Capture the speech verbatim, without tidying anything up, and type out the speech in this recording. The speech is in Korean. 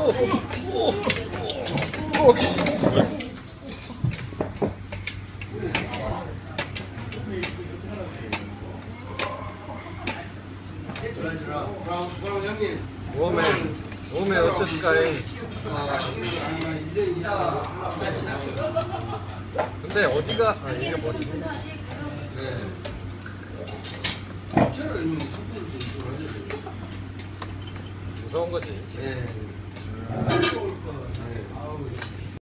오, 오, 오, 오. 오메, 오메 어쩌스까이. 근데 어디가? 아 이게 뭐지? 무서운 거지. 예.